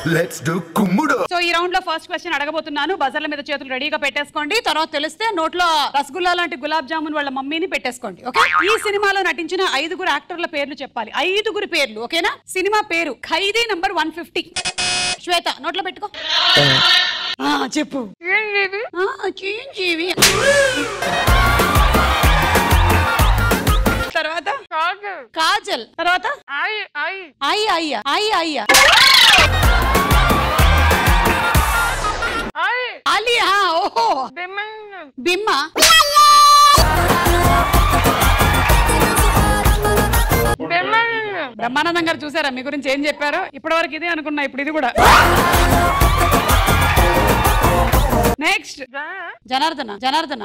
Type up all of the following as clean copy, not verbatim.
Let's do కుమ్ముడు. So ఈ round లో ఫస్ట్ క్వశ్చన్ అడగబోతున్నాను. బజర్ల మీద చేతులు రెడీగా పెట్టేసుకోండి. తర్వాత తెలిస్తే నోట్లో రసగుల్లా లాంటి గులాబ్ జామున్ వాళ్ళ మమ్మీని పెట్టేసుకోండి. ఓకే? ఈ సినిమాలో నటించిన 5 యాక్టర్ల పేర్లు చెప్పాలి. 5 పేర్లు. ఓకేనా? సినిమా పేరు ఖైదీ నంబర్ 150. శ్వేత నోట్లో పెట్టుకో. చెప్పు. చిరంజీవి. తర్వాత కాజల్. తర్వాత అయ్యా అలియా. ఓహో బిమ్మ. బ్రహ్మానందం గారు చూసారా మీ గురించి ఏం చెప్పారో? ఇప్పటి వరకు ఇదే అనుకున్నా, ఇప్పుడు ఇది కూడా. Next Janardhana.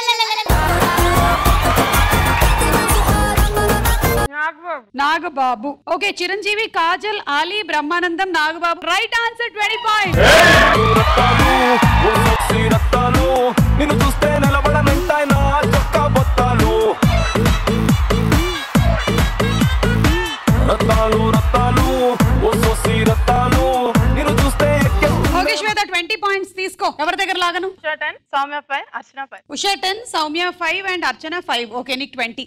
Nagababu. Okay, Chiranjeevi, Kajal, Ali, Brahmanandam, Nagababu. Right answer. 20 points. Okay Swetha, 20 points తీసుకో. ఎవరి దగ్గర లాగను? ఉషా 10, సౌమ్య 5 అండ్ అర్చన 5. ఓకే, నీకు 20.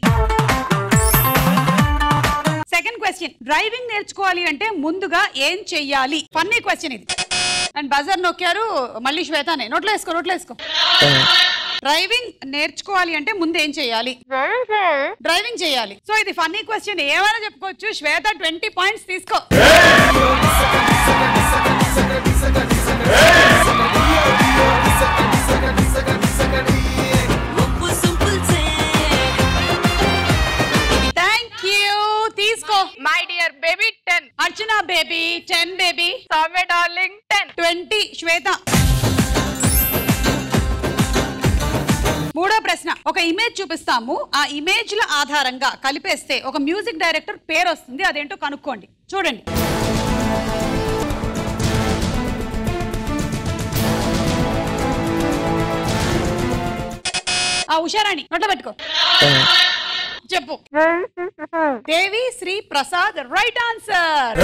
Second question. డ్రైవింగ్ నేర్చుకోవాలి అంటే ముందుగా ఏం చెయ్యాలి? ఫన్నీ క్వశ్చన్ ఇది. అండ్ బజర్ నొక్కారు మళ్ళీ శ్వేతనే. నోట్లో వేసుకో. డ్రైవింగ్ నేర్చుకోవాలి అంటే ముందు ఏం చెయ్యాలి? డ్రైవింగ్ చేయాలి. సో ఇది ఫన్నీ క్వశ్చన్, ఏమైనా చెప్పుకోవచ్చు. శ్వేత 20 పాయింట్స్ తీసుకో. My dear baby 10. Archana baby 10 baby. Soumya darling 10. 20 Shweta. మూడో ప్రశ్న. ఒక ఇమేజ్ చూపిస్తాము. ఆ ఇమేజ్ల ఆధారంగా కలిపేస్తే ఒక మ్యూజిక్ డైరెక్టర్ పేరు వస్తుంది. అదేంటో కనుక్కోండి. చూడండి. ఉషారాణి నోట్లో పెట్టుకో. చెప్పు. దేవి శ్రీ ప్రసాద్. Right answer.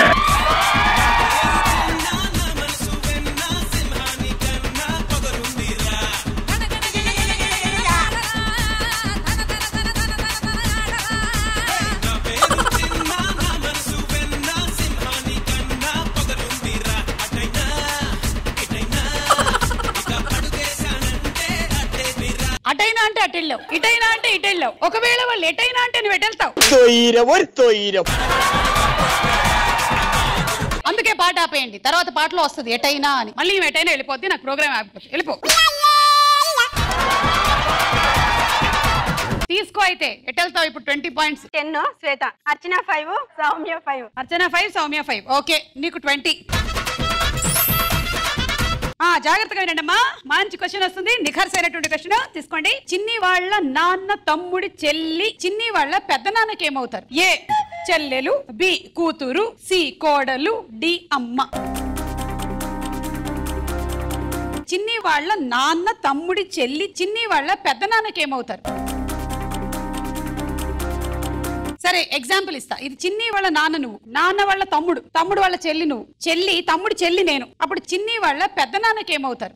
అటైనా అంటే అటెళ్ళావు, ఇటైనా అంటే ఇటెళ్ళావు. ఒకవేళ వాళ్ళు ఎటైనా అంటే నువ్వు ఎటెళ్తావు. అందుకే పాట ఆపేయండి, తర్వాత పాటలో వస్తుంది ఎటైనా అని. మళ్ళీ నువ్వు ఎటైనా వెళ్ళిపోద్ది, నాకు ప్రోగ్రామ్ ఆగిపోతుంది. వెళ్ళిపో. తీసుకో. అయితే ఎటెళ్తావు ఇప్పుడు? 20 పాయింట్స్. 10 శ్వేత, అర్చన 5, సౌమ్య 5. అర్చన 5, సౌమ్య 5. ఓకే, నీకు 20. జాగ్రత్తగా వినండమ్మా, మంచి క్వశ్చన్ వస్తుంది. నిఖర్సైనటువంటి క్వశ్చన్ తీసుకోండి. చిన్ని వాళ్ళ నాన్న తమ్ముడి చెల్లి చిన్ని వాళ్ళ పెద్ద నాన్నకి ఏమవుతారు? ఏ చెల్లెలు, బి కూతురు, సి కోడలు, డి అమ్మ. చిన్ని వాళ్ళ నాన్న తమ్ముడి చెల్లి చిన్ని వాళ్ళ పెద్ద నాన్నకి ఏమవుతారు? సరే, ఎగ్జాంపుల్ ఇస్తా. ఇది చిన్ని వాళ్ళ నాన్న నువ్వు, నాన్న వాళ్ళ తమ్ముడు, తమ్ముడు వాళ్ళ చెల్లి నువ్వు, చెల్లి తమ్ముడు చెల్లి నేను. అప్పుడు చిన్ని వాళ్ళ పెద్ద నాన్నకి ఏమవుతారు?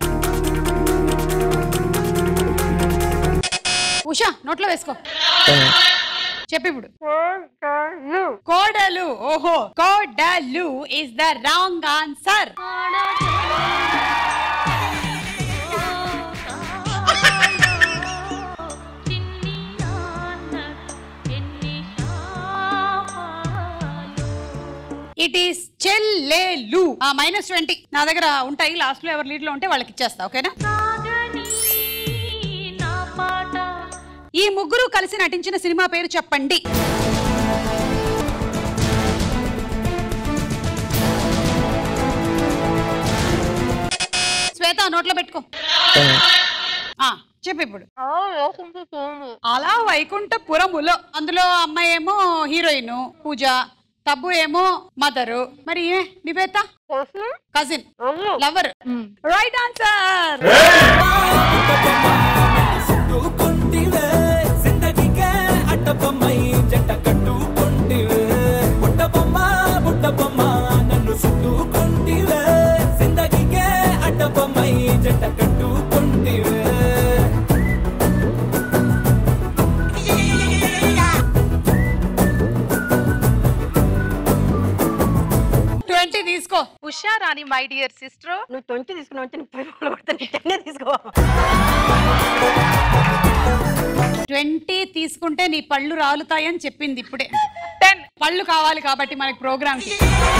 ఉషా నోట్లో వేసుకో. చెప్పు ఇప్పుడు. కోడలు. ఓహో, కోడలు is the wrong answer. It is చెల్లెలు. -20 నా దగ్గర ఉంటాయి. లాస్ట్ లో ఎవరు లీడ్ లో ఉంటే వాళ్ళకి ఇచ్చేస్తా. ఓకేనా? ఈ ముగ్గురు కలిసి నటించిన సినిమా పేరు చెప్పండి. శ్వేత నోట్లో పెట్టుకో. చెప్పు ఇప్పుడు. అలా వైకుంఠపురములో. అందులో అమ్మాయి ఏమో హీరోయిన్ పూజ, తబ్బు ఏమో మదరు, మరి Nivetha cousin, lover. Right answer. నన్ను కానీ మై డియర్ సిస్టర్. నువ్వు 20 తీసుకున్నావు అంటే 30 కొడతాను, 10 తీసుకో. 20 తీసుకుంటే నీ పళ్ళు రాలుతాయని చెప్పింది ఇప్పుడే. 10 పళ్ళు కావాలి కాబట్టి మనకి ప్రోగ్రామ్ కి.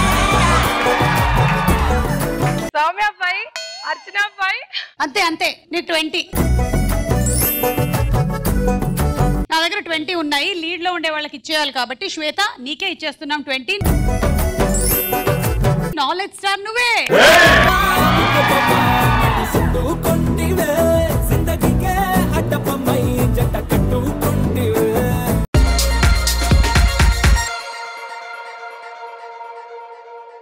సౌమ్య 5, అర్చన 5. అంతే అంతే, నీ 20. నా దగ్గర 20 ఉన్నాయి, లీడ్ లో ఉండే వాళ్ళకి ఇచ్చేయాలి కాబట్టి శ్వేత నీకే ఇచ్చేస్తున్నాం 20. నాలెడ్జ్ స్టార్ నువ్వే.